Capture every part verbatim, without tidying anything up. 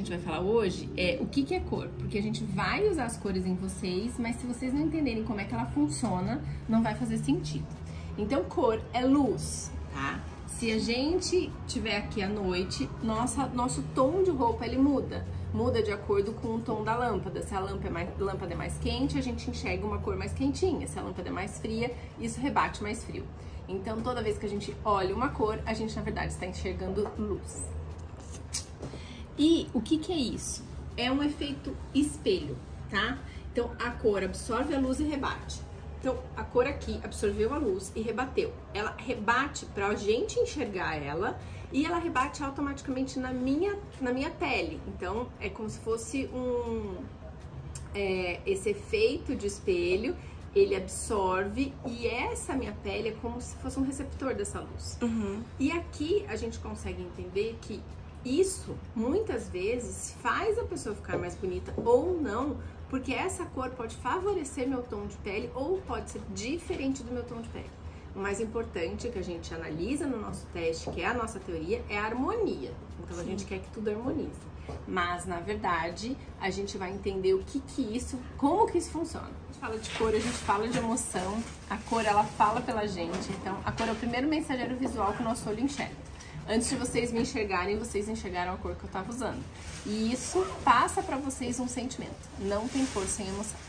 gente vai falar hoje é o que, que é cor. Porque a gente vai usar as cores em vocês, mas se vocês não entenderem como é que ela funciona, não vai fazer sentido. Então, cor é luz, tá? Se a gente tiver aqui à noite, nossa, nosso tom de roupa, ele muda. Muda de acordo com o tom da lâmpada. Se a lâmpada é, mais, lâmpada é mais quente, a gente enxerga uma cor mais quentinha. Se a lâmpada é mais fria, isso rebate mais frio. Então, toda vez que a gente olha uma cor, a gente, na verdade, está enxergando luz. E o que que é isso? É um efeito espelho, tá? Então, a cor absorve a luz e rebate. Então, a cor aqui absorveu a luz e rebateu. Ela rebate pra gente enxergar ela e ela rebate automaticamente na minha, na minha pele. Então, é como se fosse um... É, esse efeito de espelho, ele absorve e essa minha pele é como se fosse um receptor dessa luz. Uhum. E aqui a gente consegue entender que isso, muitas vezes, faz a pessoa ficar mais bonita ou não, porque essa cor pode favorecer meu tom de pele ou pode ser diferente do meu tom de pele. O mais importante que a gente analisa no nosso teste, que é a nossa teoria, é a harmonia. Então Sim. a gente quer que tudo harmonize. Mas, na verdade, a gente vai entender o que que isso, como que isso funciona. A gente fala de cor, a gente fala de emoção. A cor, ela fala pela gente. Então, a cor é o primeiro mensageiro visual que o nosso olho enxerga. Antes de vocês me enxergarem, vocês enxergaram a cor que eu tava usando. E isso passa pra vocês um sentimento. Não tem cor sem emoção.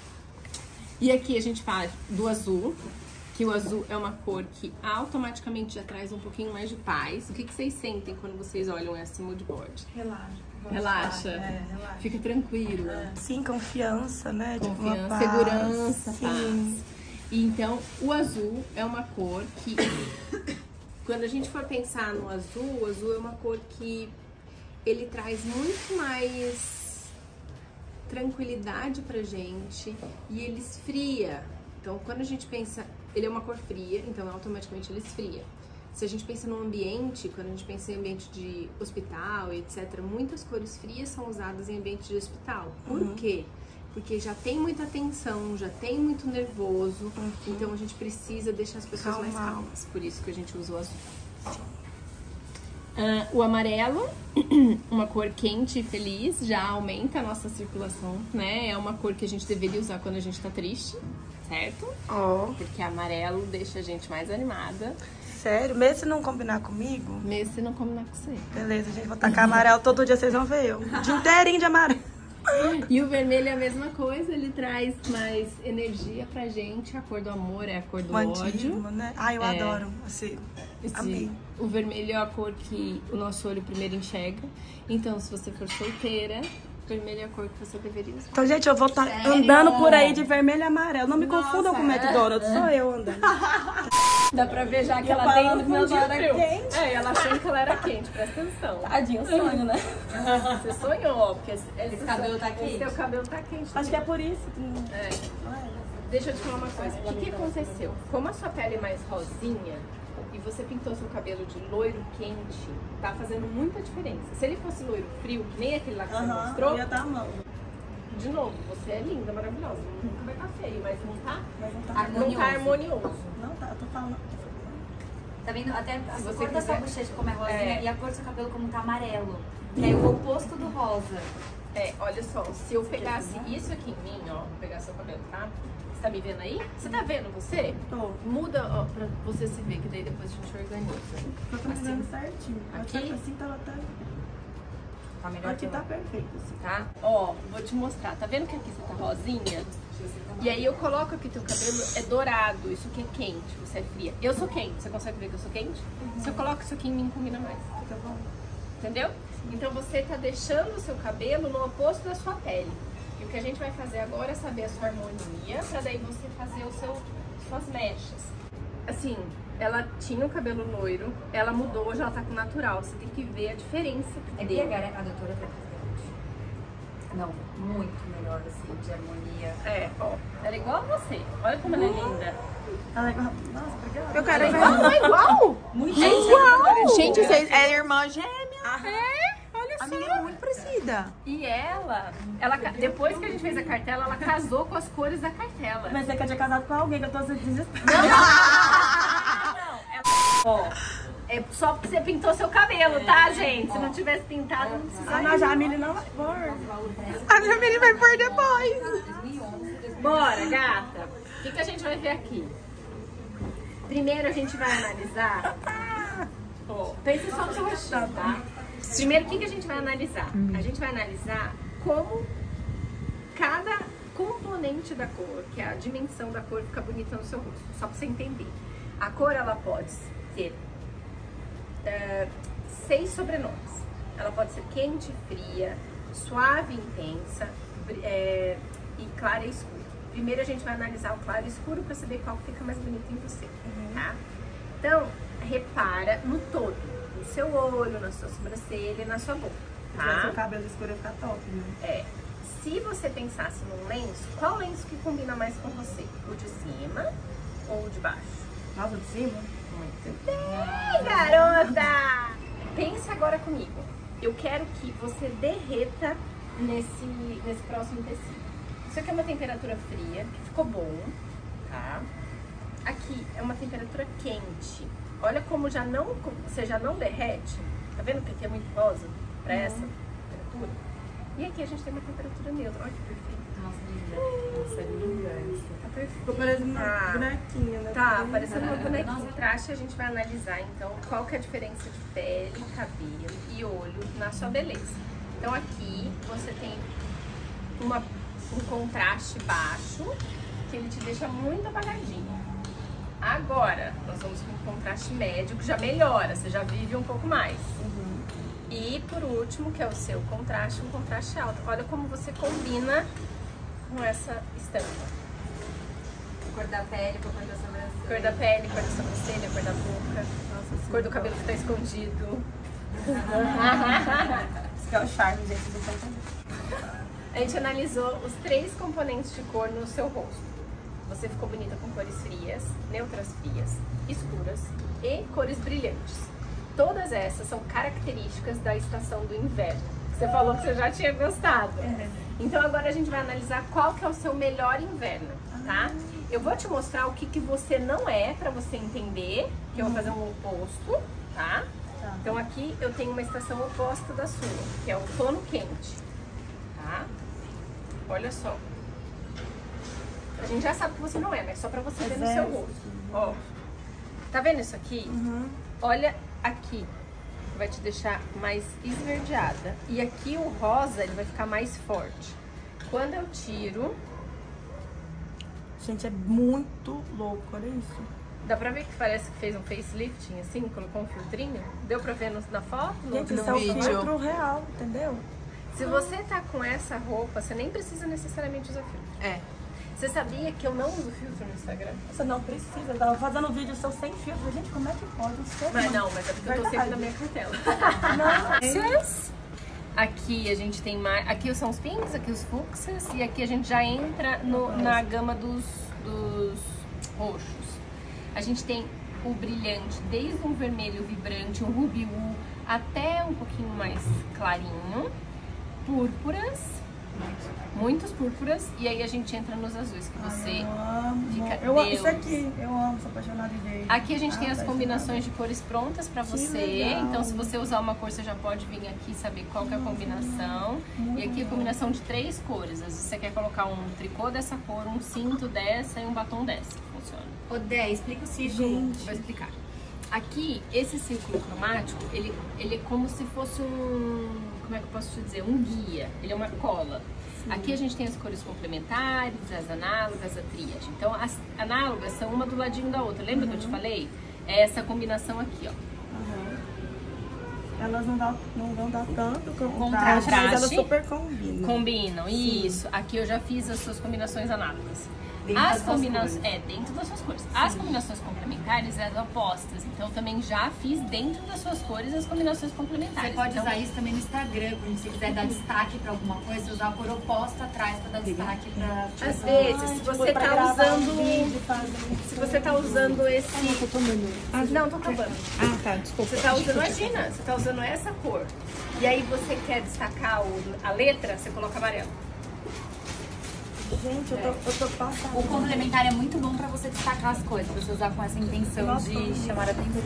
E aqui a gente fala do azul, que o azul é uma cor que automaticamente já traz um pouquinho mais de paz. O que que vocês sentem quando vocês olham esse mood board? Relaxa. Relaxa? É, relaxa. Fica tranquilo. É. Sim, confiança, né? Confiança, tipo, segurança, Sim. paz. E então, o azul é uma cor que... Quando a gente for pensar no azul, o azul é uma cor que ele traz muito mais tranquilidade pra gente e ele esfria. Então, quando a gente pensa, ele é uma cor fria, então automaticamente ele esfria. Se a gente pensa no ambiente, quando a gente pensa em ambiente de hospital, etcétera, muitas cores frias são usadas em ambiente de hospital. Por uhum. quê? Porque já tem muita tensão, já tem muito nervoso, uhum. então a gente precisa deixar as pessoas Calma. mais calmas. Por isso que a gente usa o azul. Uh, o amarelo, uma cor quente e feliz, já aumenta a nossa circulação, né? É uma cor que a gente deveria usar quando a gente tá triste, certo? Oh. Porque amarelo deixa a gente mais animada. Sério? Mesmo se não combinar comigo? Mesmo se não combinar com você. Beleza, gente, vou tacar amarelo todo dia, vocês vão ver eu. O dia inteirinho de amarelo. E o vermelho é a mesma coisa, ele traz mais energia pra gente. A cor do amor é a cor do Mantismo, ódio. né? Ai, eu é, adoro. Assim, esse, amei. O vermelho é a cor que o nosso olho primeiro enxerga. Então, se você for solteira, vermelho é a cor que você deveria usar. Então, gente, eu vou estar tá andando por aí de vermelho e amarelo. Não me Nossa, confundam com o McDonald's, é? Sou eu andando. Dá pra ver já que e ela tem um meus olhos era quente. É, ela achando que ela era quente, presta atenção. Tadinho, sonho, né? Você sonhou, porque esse, esse cabelo tá quente. Esse seu cabelo tá quente. Acho também. que é por isso. Que... É. Deixa eu te falar uma coisa. O que, que aconteceu? Como a sua pele é mais rosinha e você pintou seu cabelo de loiro quente, tá fazendo muita diferença. Se ele fosse loiro frio, que nem aquele lá que uhum, você mostrou... ia tá a mão. De novo, você é linda, maravilhosa. Nunca vai estar feio, mas não tá, mas não tá harmonioso. Não tá harmonioso. Não tá, eu tô falando... Tá vendo? Até a Se cor você da sua quiser... bochecha como é rosinha é. e a cor do seu cabelo como tá amarelo. Que é o oposto do rosa. É, olha só, se eu pegasse isso aqui em mim, ó, vou pegar seu cabelo, tá? Você tá me vendo aí? Você tá vendo você? Tô. Muda, ó, pra você se ver, que daí depois a gente organiza. Eu tô fazendo assim, certinho. Aqui? Assim tá, tá... Tá melhor aqui tá perfeito, assim. Tá? Ó, vou te mostrar. Tá vendo que aqui você tá rosinha? E aí eu coloco aqui teu cabelo, é dourado, isso aqui é quente, você é fria. Eu sou quente, você consegue ver que eu sou quente? Uhum. Se eu coloco isso aqui em mim, combina mais. Tá bom. Entendeu? Então você tá deixando o seu cabelo no oposto da sua pele. E o que a gente vai fazer agora é saber a sua harmonia, pra daí você fazer o seu, suas mechas. Assim, ela tinha o cabelo loiro, ela mudou, hoje ela tá com natural. Você tem que ver a diferença. É que a doutora tá fazendo. Não, muito melhor assim, de harmonia. É, ó, ela é igual a você. Olha como ela é linda. Ela é igual. Nossa, obrigada. Eu quero é igual, não é igual? Muito é igual. Gente, vocês é irmã gêmea. É, olha só. A menina é muito parecida. E ela, ela, depois que a gente fez a cartela, ela casou com as cores da cartela. Pensei que eu tinha casado com alguém, que eu tô se desesperada. Não, não, ela... Ó, É só porque você pintou seu cabelo, tá, gente? Se não tivesse pintado, não precisava. A Jamile não vai pôr. A Jamile vai pôr depois. Bora, gata. O que, que a gente vai ver aqui? Primeiro a gente vai analisar. Oh, pensa só no seu rostinho, tá? Primeiro, o que, que a gente vai analisar? A gente vai analisar como cada componente da cor, que é a dimensão da cor, fica bonita no seu rosto. Só pra você entender. A cor, ela pode ter uh, seis sobrenomes. Ela pode ser quente, fria, suave, intensa é, e clara e escura. Primeiro a gente vai analisar o claro e escuro para saber qual fica mais bonito em você, uhum. Tá? Então, repara no todo, no seu olho, na sua sobrancelha e na sua boca, tá? Se seu cabelo escuro ia ficar top, né? É. Se você pensasse num lenço, qual lenço que combina mais com você? O de cima ou o de baixo? Nossa, o de cima? Muito bem, garota! Pense agora comigo. Eu quero que você derreta nesse, nesse próximo tecido. Isso aqui é uma temperatura fria, que ficou bom, tá? Aqui é uma temperatura quente. Olha como já não, você já não derrete. Tá vendo que aqui é muito rosa para uhum. essa temperatura? E aqui a gente tem uma temperatura neutra. Olha que perfeito. Nossa, linda. Nossa, linda. Tá perfeito. Ficou parecendo uma ah, bonequinha, né? Tá, parecendo uma bonequinha. No traste a gente vai analisar, então, qual que é a diferença de pele, cabelo e olho na sua beleza. Então aqui você tem uma, um contraste baixo, que ele te deixa muito apagadinho. Agora, nós vamos com um contraste médio, que já melhora, você já vive um pouco mais. Uhum. E por último, que é o seu contraste, um contraste alto. Olha como você combina com essa estampa. Cor da pele, cor da sobrancelha. Cor da pele, cor da sobrancelha, cor da boca. Nossa, cor do cabelo que tá escondido. Esse é o charme, gente, vocês estão entendendo. A gente analisou os três componentes de cor no seu rosto. Você ficou bonita com cores frias, neutras frias, escuras e cores brilhantes. Todas essas são características da estação do inverno. Você falou que você já tinha gostado. Uhum. Então agora a gente vai analisar qual que é o seu melhor inverno, tá? Eu vou te mostrar o que, que você não é, pra você entender, que eu vou fazer um oposto, tá? Tá. Então aqui eu tenho uma estação oposta da sua, que é o outono quente, tá? Olha só. A gente já sabe que você não é, mas só pra você ver no seu rosto. Ó, tá vendo isso aqui? Uhum. Olha aqui, vai te deixar mais esverdeada. E aqui o rosa, ele vai ficar mais forte. Quando eu tiro... Gente, é muito louco, olha isso. Dá pra ver que parece que fez um facelifting, assim, colocou um filtrinho? Deu pra ver no, na foto? Gente, no, isso é um filtro real, entendeu? Se você tá com essa roupa, você nem precisa necessariamente usar filtro. É. Você sabia que eu não uso filtro no Instagram? Você não precisa. Eu tava fazendo vídeo seu sem filtro. Gente, como é que pode? Ser mas não, mas é porque verdade. Eu tô sempre na minha cartela. Não. Aqui a gente tem mais... Aqui são os pinks, aqui os fúcsias. E aqui a gente já entra no, na gama dos, dos roxos. A gente tem o brilhante, desde um vermelho vibrante, um rubi wu, até um pouquinho mais clarinho. Púrpuras. Muitos púrpuras, e aí a gente entra nos azuis, que você Ai, eu amo. fica eu Deus. Isso aqui, eu amo, sou apaixonada em ver. Aqui a gente ah, tem as combinações de cores prontas pra você, legal. Então se você usar uma cor, você já pode vir aqui saber qual que é a combinação. Muito e aqui a combinação de três cores, às vezes você quer colocar um tricô dessa cor, um cinto dessa e um batom dessa, funciona. Ô Dé, explica o círculo. Gente. Vou explicar. Aqui, esse círculo cromático, ele, ele é como se fosse um, como é que eu posso te dizer, um guia, ele é uma cola. Sim. Aqui a gente tem as cores complementares, as análogas, a tríade. Então as análogas são uma do ladinho da outra. Lembra uhum. que eu te falei? É essa combinação aqui, ó. Uhum. Elas não dão, não vão dar tanto contraste, mas elas super combinam. Combinam, Sim. isso. Aqui eu já fiz as suas combinações análogas. Dentro as combinações, é, dentro das suas cores. Sim. As combinações complementares, as opostas. Então, também já fiz dentro das suas cores as combinações complementares. Você pode então, usar isso também no Instagram, quando você quiser dar destaque pra alguma coisa, você usar a cor oposta atrás pra dar destaque pra... Às vezes, se você tá usando... Se você tá usando esse... Ah, não, tô tomando. Ah, não, tô acabando. Ah, tá, desculpa. Você tá usando, imagina, você tá usando essa cor. E aí você quer destacar o, a letra, você coloca amarelo. Gente, eu tô, eu tô passada. O complementar é muito bom pra você destacar as coisas, pra você usar com essa intenção Nossa, de chamar a atenção.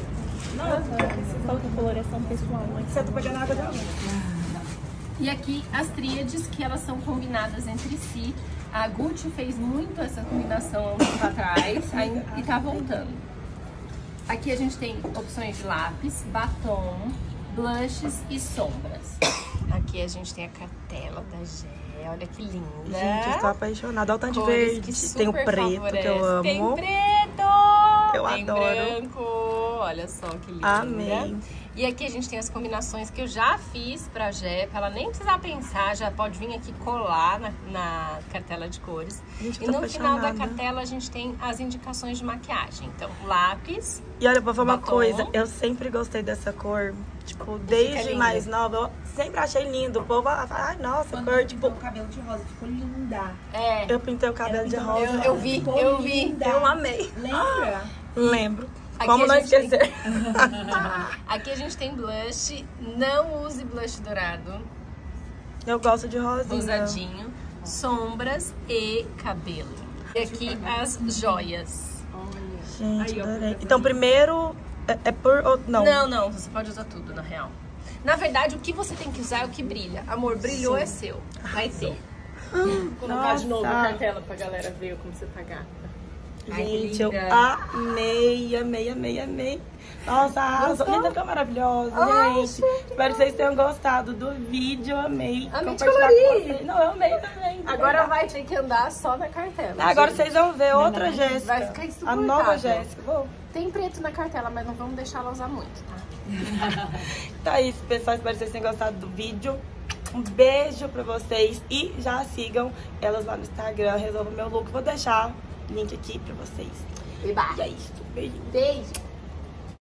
Não, essa outra coloração pessoal. Você tá pegando água dela? E aqui as tríades, que elas são combinadas entre si. A Gucci fez muito essa combinação há um tempo atrás aí, e tá voltando. Aqui a gente tem opções de lápis, batom, blushes e sombras. Aqui a gente tem a cartela da Gé, olha que linda. Gente, eu tô apaixonada. Olha o tanto de Cores verde. que super Tem o preto, favorece. que eu amo. Tem preto! Eu tem adoro. branco, olha só que linda. Amei. E aqui a gente tem as combinações que eu já fiz pra Gé, pra ela nem precisar pensar, já pode vir aqui colar na, na cartela de cores. Gente, eu E tô no final da apaixonada. cartela a gente tem as indicações de maquiagem. Então, lápis. E olha, vou falar uma Batom. coisa, eu sempre gostei dessa cor, tipo, desde linda. mais nova, eu sempre achei lindo. O povo fala, ai, nossa, Quando cor, ela tipo, pintou o cabelo de rosa, ficou linda. É, eu pintei o cabelo de rosa. eu, eu vi, Ficou eu vi. linda. Eu amei. Lembra? Lembro. Aqui Como a não gente tem- esquecer? Aqui a gente tem blush, não use blush dourado, Eu gosto de rosinha. rosadinho, sombras e cabelo. E aqui as joias. Gente, adorei. Então, primeiro, é, é por... ou- Não. Não, não, você pode usar tudo, na real. Na verdade, o que você tem que usar é o que brilha. Amor, brilhou é seu. Vai ter. Vou colocar de novo a Nossa. cartela pra galera ver como você tá gata. Ai, que Gente, eu linda. amei, amei, amei, amei. Nossa, arrasou. Linda, ficou maravilhosa, Ai, gente. Espero que vocês tenham gostado do vídeo. Amei. Amei de compartilhar colorir. com vocês. Não, eu amei também. de Agora verdade. vai ter que andar só na cartela. Ah, agora gente. vocês vão ver outra Jéssica. Vai ficar A insuportável. nova Jéssica. Vou. Tem preto na cartela, mas não vamos deixar ela usar muito, tá? Então é isso, pessoal. Espero que vocês tenham gostado do vídeo. Um beijo pra vocês. E já sigam elas lá no Instagram. Resolva meu look. Vou deixar o link aqui pra vocês. E vai. E é isso. Beijinho. Beijo.